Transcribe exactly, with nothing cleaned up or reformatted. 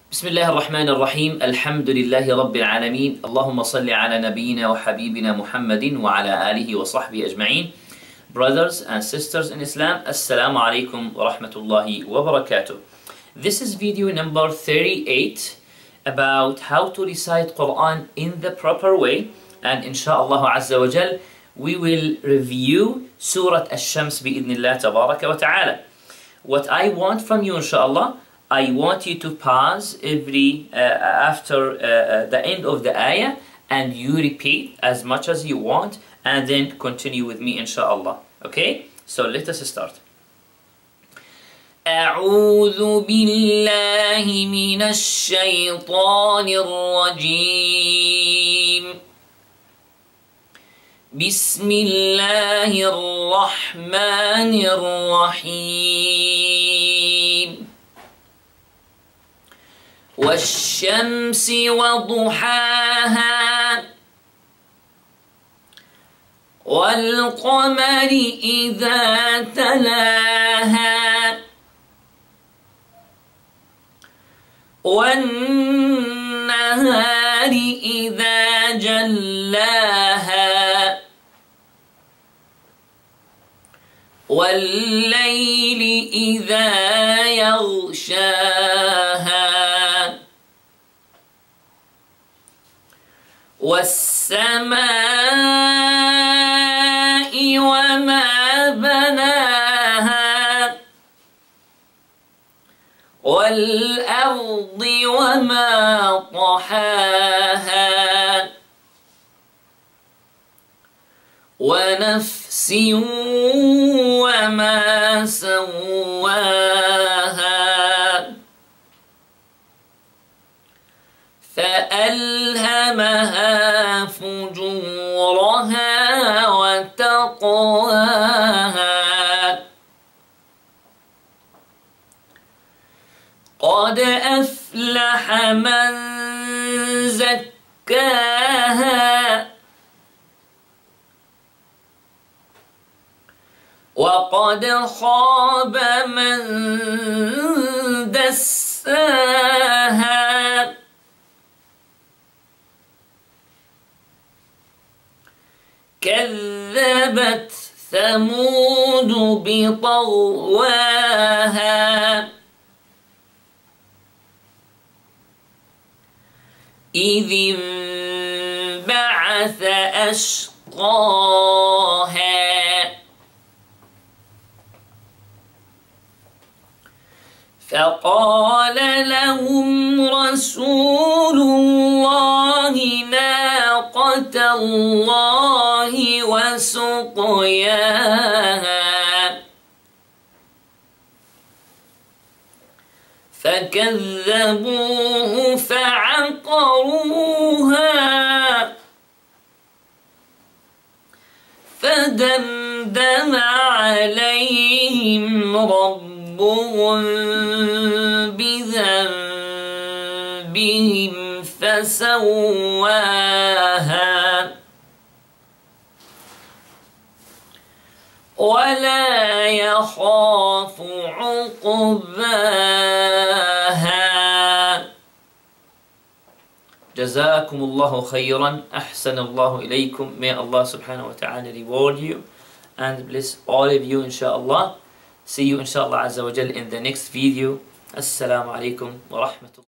بسم الله الرحمن الرحيم. الحمد لله رب العالمين. اللهم صل على نبينا وحبيبنا محمد وعلى آله وصحبه أجمعين. Brothers and sisters in Islam, Assalamu alaikum wa rahmatullahi wa barakatuh. This is video number thirty-eight about how to recite Quran in the proper way, and inshallah azza wa jal we will review Surat Ash-Shams bi'idhnillah tabaraka wa ta'ala. What I want from you inshallah, I want you to pause every uh, after uh, uh, the end of the ayah, and you repeat as much as you want, and then continue with me inshallah. Okay, so let us start. أعوذ بالله من الشيطان الرجيم. بسم الله الرحمن الرحيم. والشمس وضحاها والقمر إذا تلاها والنهار إذا جلاها والليل إذا يغشاها والسماء وما بناها والأرض وما طحاها ونفس وما سواها فألهمها فجورها وتقواها قد أفلح من زكاها وقد خاب من دساها كذبت ثمود بطغواها إذ انبعث أشقاها فقال لهم رسول الله ناقة الله وسقياها فكذبوه فعقروها فدمدم عليهم ربهم بذنبهم فسواها ولا يخاف عقباها. جزاكم الله خيرا. أحسن الله إليكم. May Allah subhanahu wa ta'ala reward you and bless all of you inshallah. See you inshallah azza wa jal in the next video. Assalamu alaikum wa rahmatullah.